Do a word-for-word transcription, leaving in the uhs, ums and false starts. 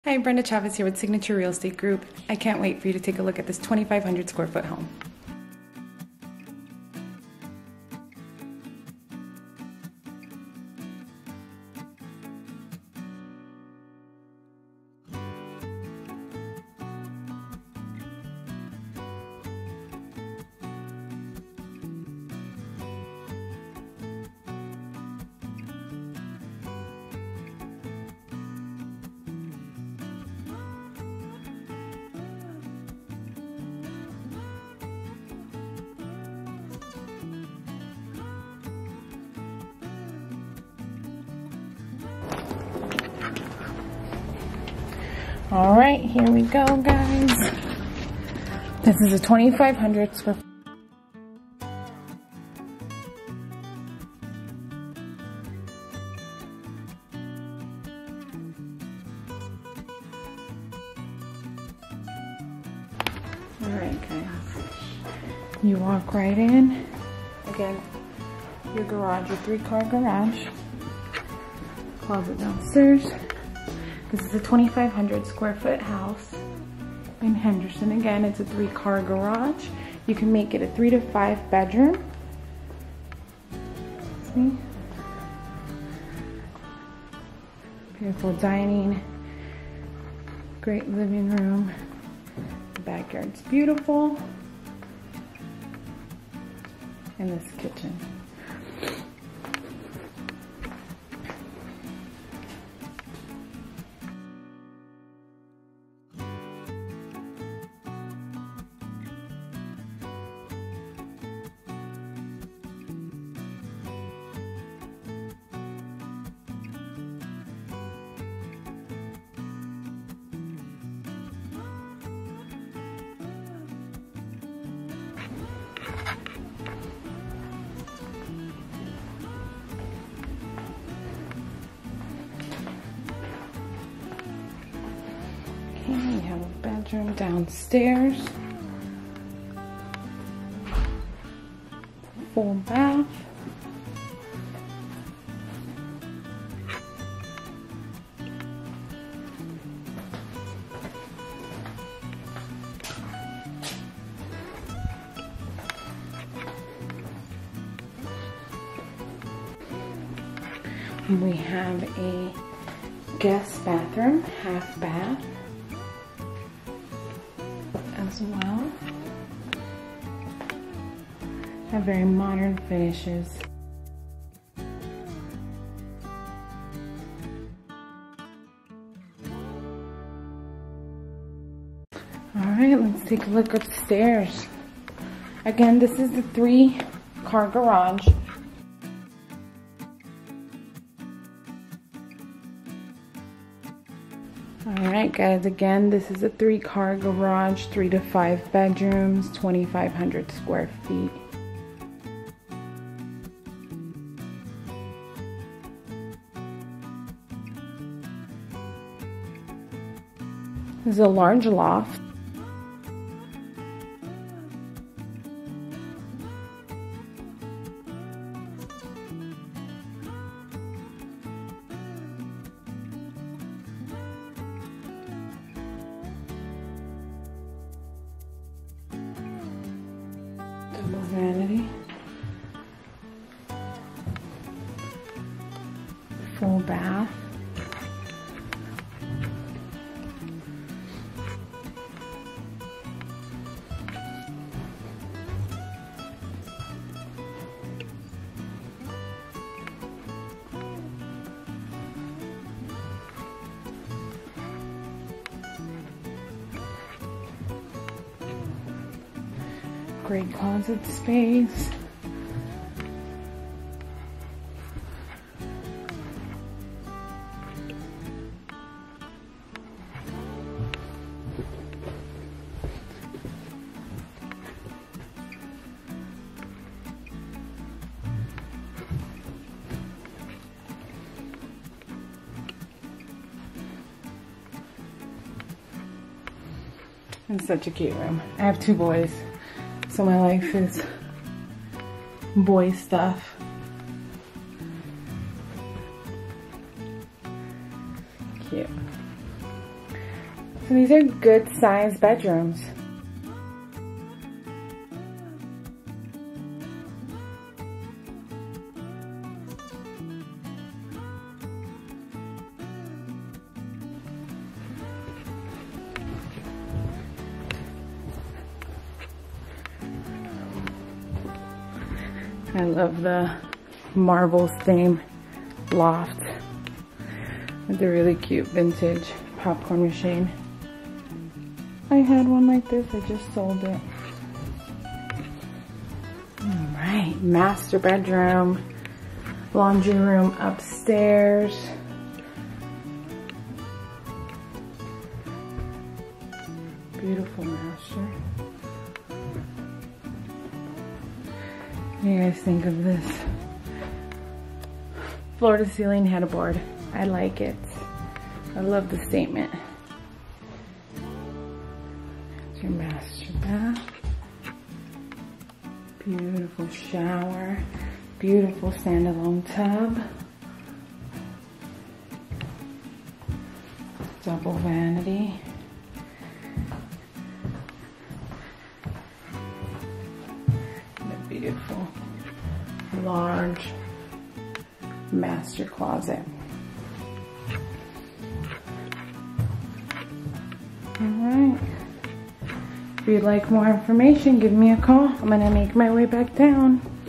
Hi, Brenda Chavez here with Signature Real Estate Group. I can't wait for you to take a look at this twenty-five hundred square foot home. All right, here we go, guys. This is a twenty-five hundred square foot. All right, guys. You walk right in. Again, your garage, your three-car garage. Closet downstairs. This is a twenty-five hundred square foot house in Henderson. Again, it's a three car garage. You can make it a three to five bedroom. See? Beautiful dining. Great living room. The backyard's beautiful. And this kitchen. We have a bedroom downstairs, full bath, and we have a guest bathroom, half bath as well. Have very modern finishes. Alright, let's take a look upstairs. Again, this is the three car garage. Alright guys, again, this is a three car garage, three to five bedrooms, twenty-five hundred square feet. This is a large loft. Double vanity, full bath, great closet space. And such a cute room. I have two boys, so my life is boy stuff. Cute. So these are good sized bedrooms. I love the marble stain loft with the really cute vintage popcorn machine. I had one like this, I just sold it. Alright, master bedroom, laundry room upstairs. Beautiful master. What do you guys think of this? Floor to ceiling headboard. I like it. I love the statement. It's your master bath. Beautiful shower. Beautiful standalone tub. Double vanity. Beautiful, large master closet. All right. If you'd like more information, give me a call. I'm gonna make my way back down.